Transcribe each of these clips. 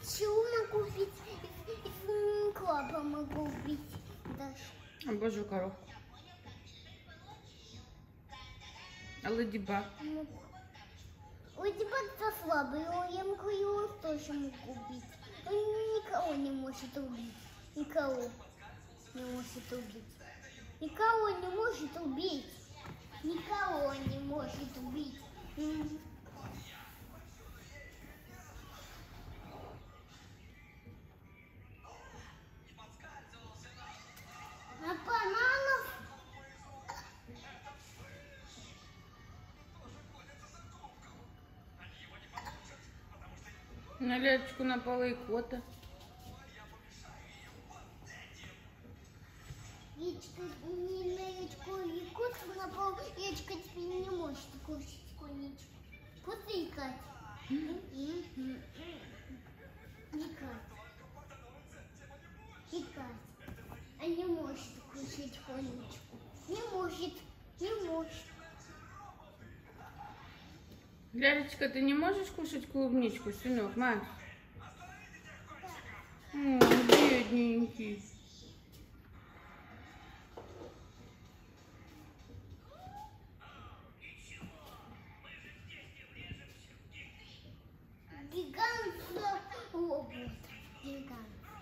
пчелу могу убить, и клапа могу убить даже. А божью коровку. А леди-баг? Леди-баг слабый, я могу его тоже могу убить. Он никого не может убить. Никого не может убить. Никого не может убить. Никого не может убить. А бананов? На Лялечку напала икота. Яичко, не на яичко, и котку напал. Яичко теперь не может кушать конечку. Кота икать. Икать. А не может кушать конечку. Не может. Не может. Лялечка, ты не можешь кушать клубничку, сынок, Макс? О, бедненький. Гигант робот. Гигант.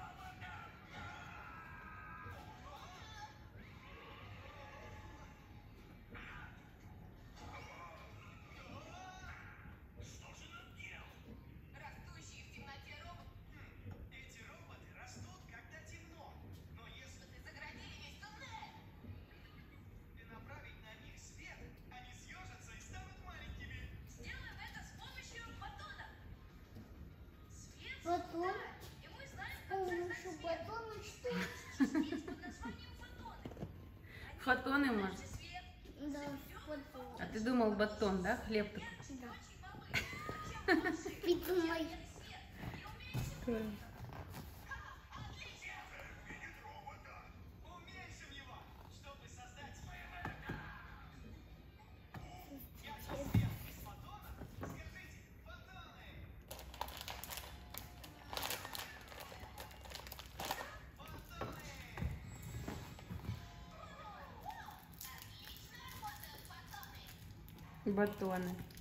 Батон. С помощью батона что? Фотоны, может? Да, батон. А ты думал батон, да? Хлеб такой? Да. Пицца моя. Батоны.